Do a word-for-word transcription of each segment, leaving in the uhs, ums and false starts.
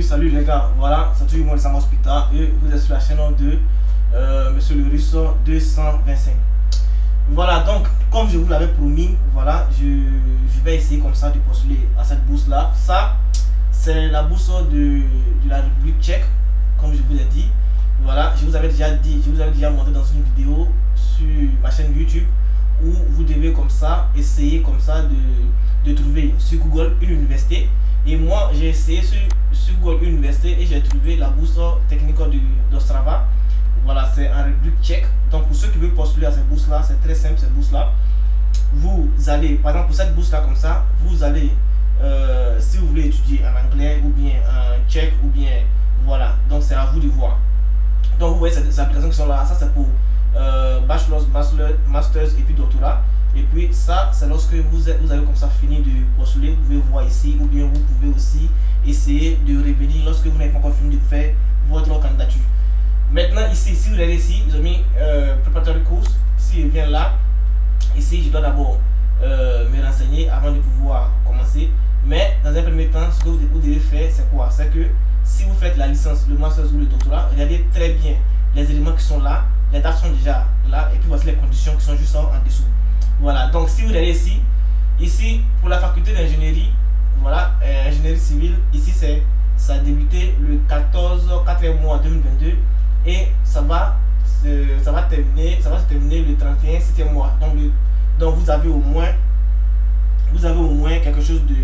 Salut, salut les gars, voilà, c'est toujours moi le Samos Pita et vous êtes sur la chaîne de euh, Monsieur le Russe deux cent vingt-cinq. Voilà, donc comme je vous l'avais promis, voilà, je, je vais essayer comme ça de postuler à cette bourse là. Ça, c'est la bourse de, de la République tchèque, comme je vous ai dit. Voilà, je vous avais déjà dit, je vous avais déjà montré dans une vidéo sur ma chaîne YouTube où vous devez comme ça essayer comme ça de, de trouver sur Google une université. Et moi j'ai essayé sur, sur Google une université et j'ai trouvé la bourse technique d'Ostrava. Voilà, c'est en République tchèque. Donc pour ceux qui veulent postuler à cette bourse là, c'est très simple cette bourse là. Vous allez, par exemple pour cette bourse là comme ça, vous allez, euh, si vous voulez étudier en anglais ou bien en tchèque ou bien voilà, donc c'est à vous de voir. Donc vous voyez ces applications qui sont là, ça c'est pour euh, bachelor, master, masters et puis doctorat. Et puis ça c'est lorsque vous, êtes, vous avez comme ça fini de postuler, vous pouvez voir ici, ou bien vous pouvez aussi essayer de revenir lorsque vous n'avez pas encore fini de faire votre candidature. Maintenant ici, si vous regardez ici, ils ont mis euh, preparatory course. Si je viens là, ici je dois d'abord euh, me renseigner avant de pouvoir commencer. Mais dans un premier temps, ce que vous devez faire, c'est quoi? C'est que si vous faites la licence, le master ou le doctorat, regardez très bien les éléments qui sont là, les dates sont déjà là, et puis voici les conditions qui sont juste en, en dessous. Voilà, donc si vous regardez ici, ici pour la faculté d'ingénierie, voilà, euh, ingénierie civile, ici c'est ça a débuté le quatorze quatrième mois deux mille vingt-deux et ça va ça va terminer ça va se terminer le trente et un septième mois. Donc le, donc vous avez au moins vous avez au moins quelque chose de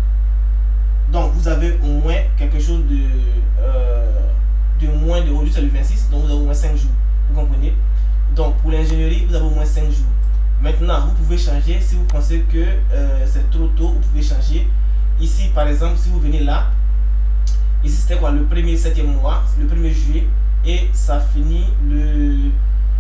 donc vous avez au moins quelque chose de euh, de moins de aujourd'hui c'est le vingt-six, donc vous avez au moins cinq jours, vous comprenez. Donc pour l'ingénierie vous avez au moins cinq jours. Maintenant, vous pouvez changer si vous pensez que euh, c'est trop tôt, vous pouvez changer. Ici, par exemple, si vous venez là, ici c'était quoi? Le premier septième mois, le premier juillet, et ça finit le,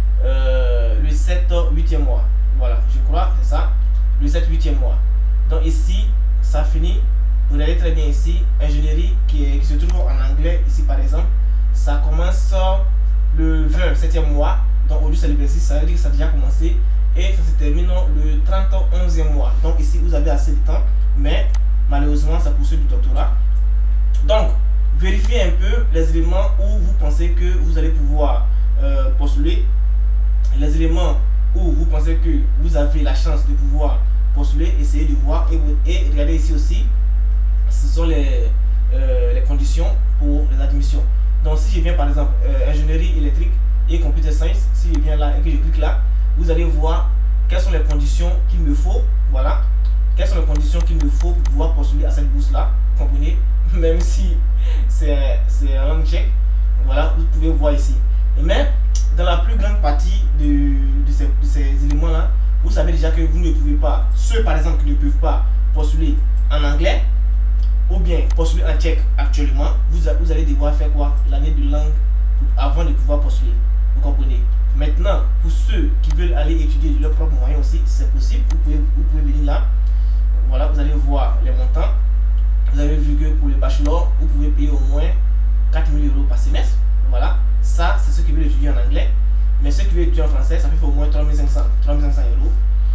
euh, le sept huitième mois. Voilà, je crois, c'est ça, le sept huitième mois. Donc ici, ça finit, vous regardez très bien ici, ingénierie qui, est, qui se trouve en anglais, ici par exemple, ça commence le vingt septième mois. Donc aujourd'hui c'est le vingt-six, ça veut dire que ça a déjà commencé. Et ça se termine le trente et onzième mois. Donc ici vous avez assez de temps, mais malheureusement ça poursuit du doctorat. Donc vérifiez un peu les éléments où vous pensez que vous allez pouvoir euh, postuler, les éléments où vous pensez que vous avez la chance de pouvoir postuler, essayez de voir et, et regardez ici aussi, ce sont les, euh, les conditions pour les admissions. Donc si je viens par exemple euh, ingénierie électrique et computer science, si je viens là et que je clique là, vous allez voir quelles sont les conditions qu'il me faut, voilà, quelles sont les conditions qu'il me faut pour pouvoir postuler à cette bourse là, comprenez, même si c'est en langue tchèque, voilà, vous pouvez voir ici. Mais dans la plus grande partie de, de, ces, de ces éléments là, vous savez déjà que vous ne pouvez pas, ceux par exemple qui ne peuvent pas postuler en anglais ou bien postuler en tchèque actuellement, vous, vous allez devoir faire quoi? L'année de langue avant de pouvoir postuler, vous comprenez. Maintenant, pour ceux qui veulent aller étudier de leurs propres moyens aussi, c'est possible. Vous pouvez, vous pouvez venir là. Voilà, vous allez voir les montants. Vous avez vu que pour le bachelor, vous pouvez payer au moins quatre mille euros par semestre. Voilà, ça, c'est ceux qui veulent étudier en anglais. Mais ceux qui veulent étudier en français, ça fait au moins trois mille cinq cents euros.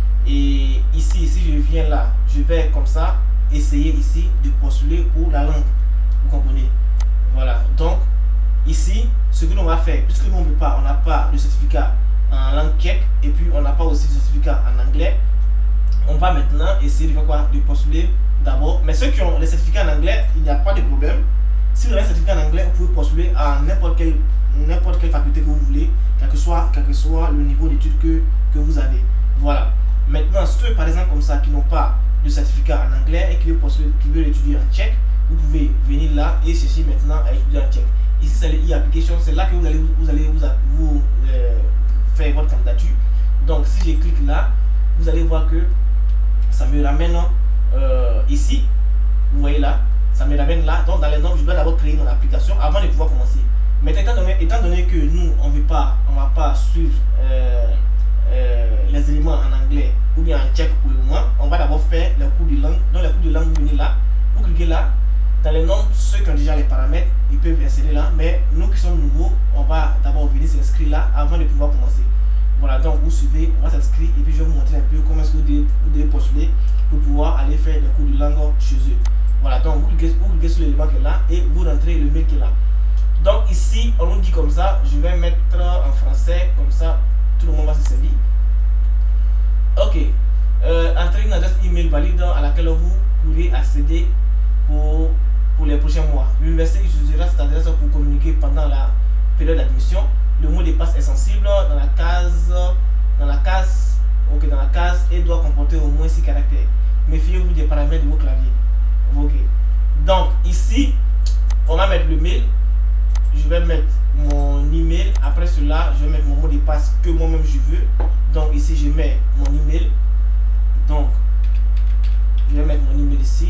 Et ici, si je viens là, je vais comme ça essayer ici de postuler pour la langue. Vous comprenez? Voilà, donc ici, ce que l'on va faire, puisque nous on ne peut pas, on n'a pas de certificat en langue tchèque et puis on n'a pas aussi de certificat en anglais, on va maintenant essayer de faire quoi? De postuler d'abord. Mais ceux qui ont les certificats en anglais, il n'y a pas de problème. Si vous avez un certificat en anglais, vous pouvez postuler à n'importe quelle, n'importe quelle faculté que vous voulez, quel que soit, quel que soit le niveau d'études que, que vous avez. Voilà. Maintenant, ceux par exemple comme ça qui n'ont pas de certificat en anglais et qui veulent, postuler, qui veulent étudier en tchèque, vous pouvez venir là et chercher maintenant à étudier en tchèque. Ici c'est le e-application, c'est là que vous allez vous allez vous, vous euh, faire votre candidature. Donc si je clique là, vous allez voir que ça me ramène euh, ici. Vous voyez là, ça me ramène là. Donc dans les normes, je dois d'abord créer mon application avant de pouvoir commencer. Mais étant donné, étant donné que nous on veut pas, on va pas suivre euh, euh, les éléments en anglais ou bien en tchèque pour le moment, on va d'abord faire les cours de langue. Dans les cours de langue, vous venez là, vous cliquez là. Dans les normes, ceux qui ont déjà les paramètres, ils peuvent insérer là, mais nous qui sommes nouveaux, on va d'abord venir s'inscrire là avant de pouvoir commencer. Voilà, donc vous suivez, on va s'inscrire et puis je vais vous montrer un peu comment est-ce que vous devez, vous devez postuler pour pouvoir aller faire les cours de langue chez eux. Voilà, donc vous cliquez, vous cliquez sur l'élément qui est là et vous rentrez le mail qui est là. Donc ici, on nous dit comme ça, je vais mettre en français, comme ça, tout le monde va se servir. Ok, euh, entrez une adresse email valide à laquelle vous pourrez accéder pour, pour les prochains mois. L'université utilisera cette adresse pour communiquer pendant la période d'admission. Le mot de passe est sensible dans la case, dans la case, ok, dans la case et doit comporter au moins six caractères. Méfiez-vous des paramètres de vos claviers. Ok, donc ici, on va mettre le mail. Je vais mettre mon email. Après cela, je vais mettre mon mot de passe que moi-même je veux. Donc ici, je mets mon email. Donc, je vais mettre mon email ici.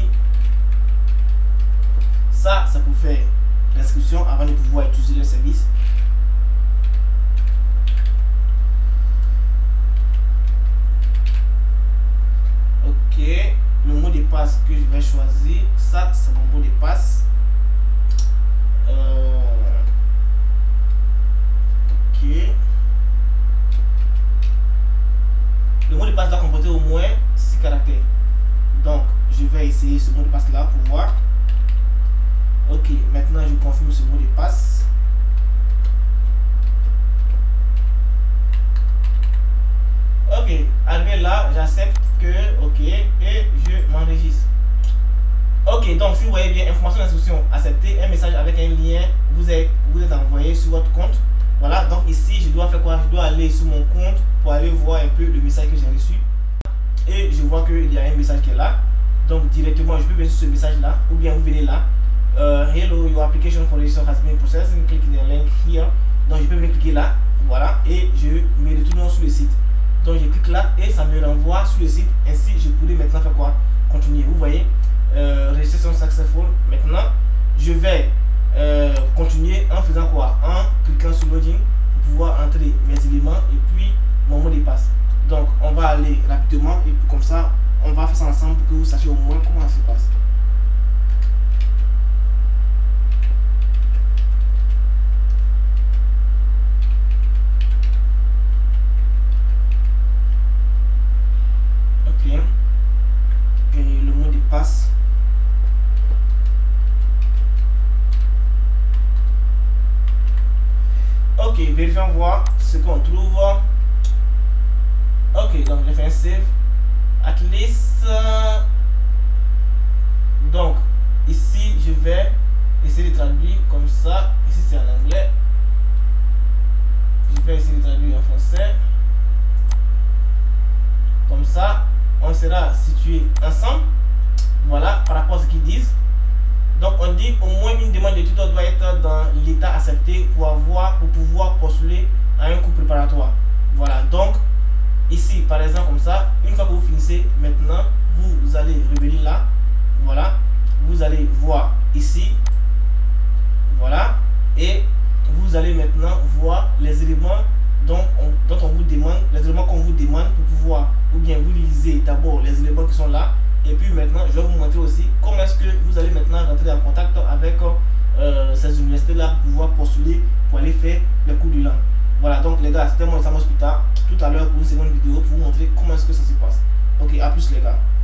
Ça, ça pour faire l'inscription avant de pouvoir utiliser le service. Ok, le mot de passe que je vais choisir, ça, c'est mon mot de passe. Euh, ok. Le mot de passe doit comporter au moins six caractères. Donc, je vais essayer ce mot de passe là pour voir. Ok, maintenant je confirme ce mot de passe. Ok, arrivé là, j'accepte que, ok, et je m'enregistre. Ok, donc si vous voyez bien, information d'inscription acceptée, un message avec un lien vous est, vous êtes envoyé sur votre compte. Voilà, donc ici je dois faire quoi? Je dois aller sur mon compte pour aller voir un peu le message que j'ai reçu. Et je vois qu'il y a un message qui est là. Donc directement, je peux venir sur ce message là, ou bien vous venez là. Uh, hello, your application for registration has been processed. Click the link here. Donc je peux venir cliquer là, voilà, et je me retourne sur le site. Donc je clique là et ça me renvoie sur le site. Ainsi, je pourrais maintenant faire quoi? Continuer. Vous voyez, euh, registration successful. Maintenant, je vais euh, continuer en faisant quoi? En cliquant sur login pour pouvoir entrer mes éléments et puis mon mot de passe. Donc on va aller rapidement et puis comme ça, on va faire ça ensemble pour que vous sachiez au moins comment ça se passe. Et le mot de passe. Ok, vérifions voir ce qu'on trouve. Ok, donc j'ai fait un save. At least. Donc ici je vais essayer de traduire comme ça. Ici c'est en anglais. Je vais essayer de traduire en français. Comme ça, on sera situé ensemble. Voilà, par rapport à ce qu'ils disent. Donc on dit au moins une demande d'études doit être dans l'état accepté pour avoir pour pouvoir postuler à un cours préparatoire. Voilà, donc ici par exemple comme ça, une fois que vous finissez, maintenant vous allez revenir là. Voilà, vous allez voir ici. Voilà, et vous allez maintenant voir les éléments dont on, dont on vous demande, les éléments qu'on vous demande pour pouvoir, ou bien vous lisez d'abord les éléments qui sont là, et puis maintenant je vais vous montrer aussi comment est-ce que vous allez maintenant rentrer en contact avec euh, ces universités là pour pouvoir postuler pour aller faire les cours de langue. Voilà, donc les gars, c'était moi Sam Hospital tout à l'heure pour une seconde vidéo pour vous montrer comment est-ce que ça se passe. Ok, à plus les gars.